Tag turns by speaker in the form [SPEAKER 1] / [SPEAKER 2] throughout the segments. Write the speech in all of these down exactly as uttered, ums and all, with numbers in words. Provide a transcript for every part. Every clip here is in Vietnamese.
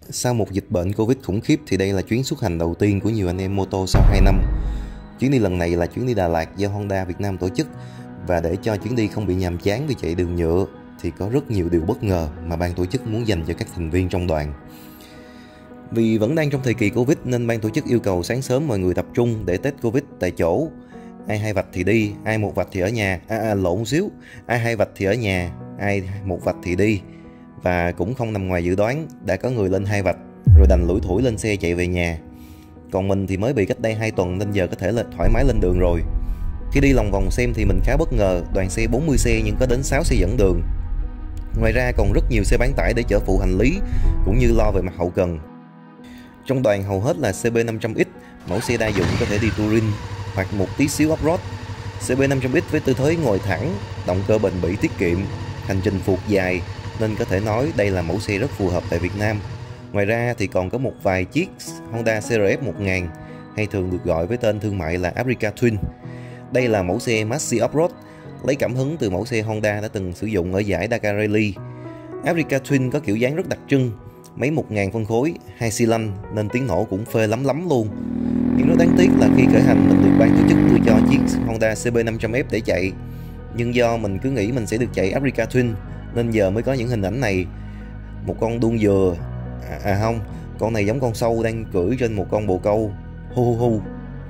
[SPEAKER 1] Sau một dịch bệnh Covid khủng khiếp thì đây là chuyến xuất hành đầu tiên của nhiều anh em mô tô sau hai năm. Chuyến đi lần này là chuyến đi Đà Lạt do Honda Việt Nam tổ chức, và để cho chuyến đi không bị nhàm chán vì chạy đường nhựa thì có rất nhiều điều bất ngờ mà ban tổ chức muốn dành cho các thành viên trong đoàn. Vì vẫn đang trong thời kỳ Covid nên ban tổ chức yêu cầu sáng sớm mọi người tập trung để test Covid tại chỗ. Ai hai vạch thì đi, ai một vạch thì ở nhà, à, à lộn xíu, ai hai vạch thì ở nhà, ai một vạch thì đi. Và cũng không nằm ngoài dự đoán, đã có người lên hai vạch rồi đành lủi thủi lên xe chạy về nhà. Còn mình thì mới bị cách đây hai tuần nên giờ có thể là thoải mái lên đường rồi. Khi đi lòng vòng xem thì mình khá bất ngờ, đoàn xe bốn mươi xe nhưng có đến sáu xe dẫn đường. Ngoài ra còn rất nhiều xe bán tải để chở phụ hành lý cũng như lo về mặt hậu cần. Trong đoàn hầu hết là xê bê năm trăm X, mẫu xe đa dụng có thể đi touring hoặc một tí xíu off-road. xê bê năm trăm X với tư thế ngồi thẳng, động cơ bền bỉ tiết kiệm, hành trình phượt dài nên có thể nói đây là mẫu xe rất phù hợp tại Việt Nam. Ngoài ra thì còn có một vài chiếc Honda xê rờ ép một nghìn hay thường được gọi với tên thương mại là Africa Twin. Đây là mẫu xe maxi off-road, lấy cảm hứng từ mẫu xe Honda đã từng sử dụng ở giải Dakar Rally. Africa Twin có kiểu dáng rất đặc trưng, máy một nghìn phân khối, hai xi lanh nên tiếng nổ cũng phê lắm lắm luôn. Nhưng nó đáng tiếc là khi khởi hành mình được ban tổ chức đưa cho chiếc Honda xê bê năm trăm F để chạy. Nhưng do mình cứ nghĩ mình sẽ được chạy Africa Twin nên giờ mới có những hình ảnh này. Một con đuông dừa, à, à không, con này giống con sâu đang cưỡi trên một con bồ câu. Hu hu hu.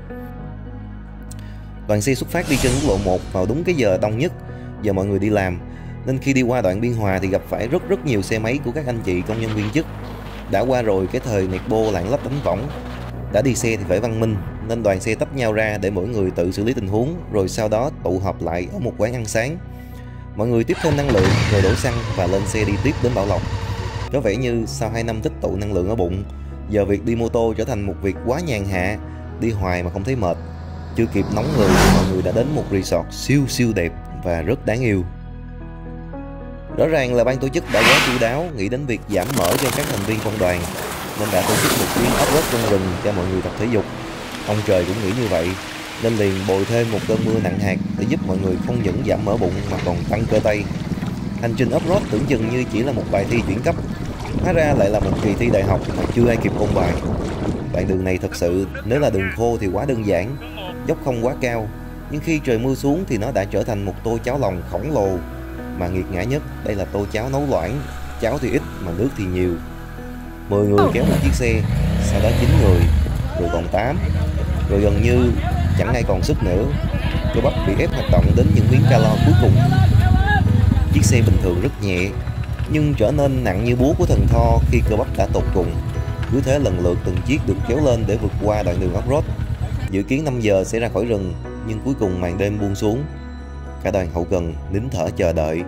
[SPEAKER 1] Đoàn xe xuất phát đi trên quốc lộ một vào đúng cái giờ đông nhất, giờ mọi người đi làm. Nên khi đi qua đoạn Biên Hòa thì gặp phải rất rất nhiều xe máy của các anh chị công nhân viên chức. Đã qua rồi cái thời nẹt bô lạng lách đánh võng. Đã đi xe thì phải văn minh, nên đoàn xe tách nhau ra để mỗi người tự xử lý tình huống, rồi sau đó tụ họp lại ở một quán ăn sáng. Mọi người tiếp thêm năng lượng rồi đổ xăng và lên xe đi tiếp đến Bảo Lộc. Có vẻ như sau hai năm tích tụ năng lượng ở bụng, giờ việc đi mô tô trở thành một việc quá nhàn hạ, đi hoài mà không thấy mệt. Chưa kịp nóng người thì mọi người đã đến một resort siêu siêu đẹp và rất đáng yêu. Rõ ràng là ban tổ chức đã quá chu đáo, nghĩ đến việc giảm mỡ cho các thành viên trong đoàn nên đã tổ chức một chuyến off-road trong rừng cho mọi người tập thể dục. Ông trời cũng nghĩ như vậy nên liền bồi thêm một cơn mưa nặng hạt để giúp mọi người không những giảm mỡ bụng mà còn tăng cơ tay. Hành trình off-road tưởng chừng như chỉ là một bài thi chuyển cấp, hóa ra lại là một kỳ thi đại học mà chưa ai kịp ôn bài. Đoạn đường này thật sự nếu là đường khô thì quá đơn giản, dốc không quá cao, nhưng khi trời mưa xuống thì nó đã trở thành một tô cháo lòng khổng lồ. Mà nghiệt ngã nhất đây là tô cháo nấu loãng, cháo thì ít mà nước thì nhiều. Mười người kéo một chiếc xe, sau đó chín người, rồi còn tám, rồi gần như chẳng ai còn sức nữa. Cơ bắp bị ép hoạt động đến những miếng calo cuối cùng. Chiếc xe bình thường rất nhẹ, nhưng trở nên nặng như búa của thần Thor khi cơ bắp đã tột cùng. Cứ thế lần lượt từng chiếc được kéo lên để vượt qua đoạn đường off-road. Dự kiến năm giờ sẽ ra khỏi rừng, nhưng cuối cùng màn đêm buông xuống. Cả đoàn hậu cần nín thở chờ đợi.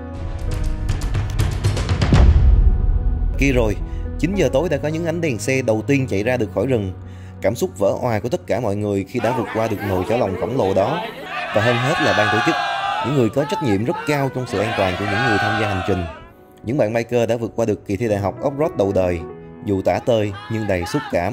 [SPEAKER 1] Kia rồi, chín giờ tối đã có những ánh đèn xe đầu tiên chạy ra được khỏi rừng. Cảm xúc vỡ òa của tất cả mọi người khi đã vượt qua được nồi cháo lòng khổng lồ đó. Và hơn hết là ban tổ chức, những người có trách nhiệm rất cao trong sự an toàn của những người tham gia hành trình. Những bạn biker đã vượt qua được kỳ thi đại học off-road đầu đời, dù tả tơi nhưng đầy xúc cảm.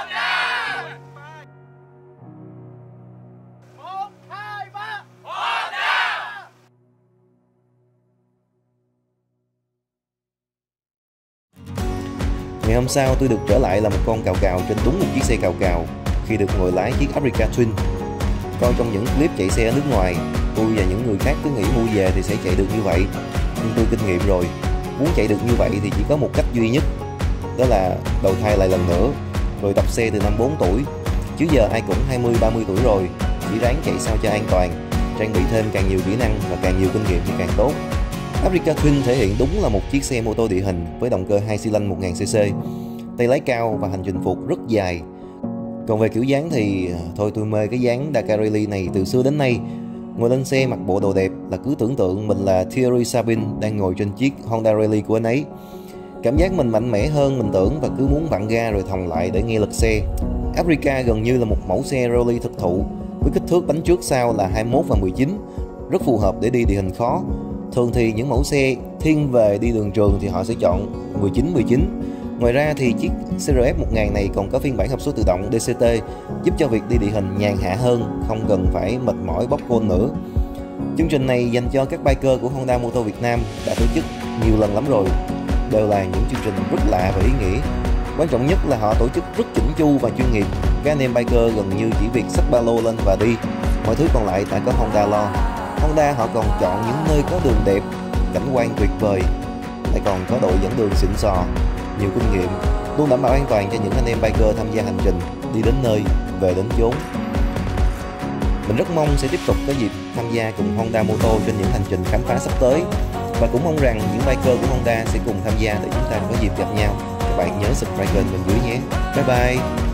[SPEAKER 1] Ngày hôm sau tôi được trở lại là một con cào cào trên đúng một chiếc xe cào cào khi được ngồi lái chiếc Africa Twin. Coi trong những clip chạy xe ở nước ngoài, tôi và những người khác cứ nghĩ mua về thì sẽ chạy được như vậy. Nhưng tôi kinh nghiệm rồi, muốn chạy được như vậy thì chỉ có một cách duy nhất, đó là đầu thai lại lần nữa, rồi tập xe từ năm bốn tuổi. Chứ giờ ai cũng hai mươi ba mươi tuổi rồi, chỉ ráng chạy sao cho an toàn, trang bị thêm càng nhiều kỹ năng và càng nhiều kinh nghiệm thì càng tốt. Africa Twin thể hiện đúng là một chiếc xe mô tô địa hình với động cơ hai xi lanh một nghìn xê xê, tay lái cao và hành trình phượt rất dài. Còn về kiểu dáng thì thôi tôi mê cái dáng Dakar Rally này từ xưa đến nay. Ngồi lên xe mặc bộ đồ đẹp là cứ tưởng tượng mình là Thierry Sabine đang ngồi trên chiếc Honda Rally của anh ấy. Cảm giác mình mạnh mẽ hơn mình tưởng và cứ muốn vặn ga rồi thòng lại để nghe lực xe. Africa gần như là một mẫu xe rally thực thụ với kích thước bánh trước sau là hai mươi mốt và mười chín, rất phù hợp để đi địa hình khó. Thường thì những mẫu xe thiên về đi đường trường thì họ sẽ chọn mười chín mười chín. Ngoài ra thì chiếc xê rờ ép một nghìn này còn có phiên bản hộp số tự động đê xê tê giúp cho việc đi địa hình nhàn hạ hơn, không cần phải mệt mỏi bóp côn nữa. Chương trình này dành cho các biker của Honda Motor Việt Nam đã tổ chức nhiều lần lắm rồi. Đều là những chương trình rất lạ và ý nghĩa. Quan trọng nhất là họ tổ chức rất chỉnh chu và chuyên nghiệp. Các anh em biker gần như chỉ việc xách ba lô lên và đi. Mọi thứ còn lại tại có Honda lo. Honda họ còn chọn những nơi có đường đẹp, cảnh quan tuyệt vời, lại còn có đội dẫn đường xịn sò, nhiều kinh nghiệm, luôn đảm bảo an toàn cho những anh em biker tham gia hành trình đi đến nơi, về đến chốn. Mình rất mong sẽ tiếp tục có dịp tham gia cùng Honda Moto trên những hành trình khám phá sắp tới, và cũng mong rằng những biker của Honda sẽ cùng tham gia để chúng ta có dịp gặp nhau. Các bạn nhớ subscribe kênh mình dưới nhé. Bye bye.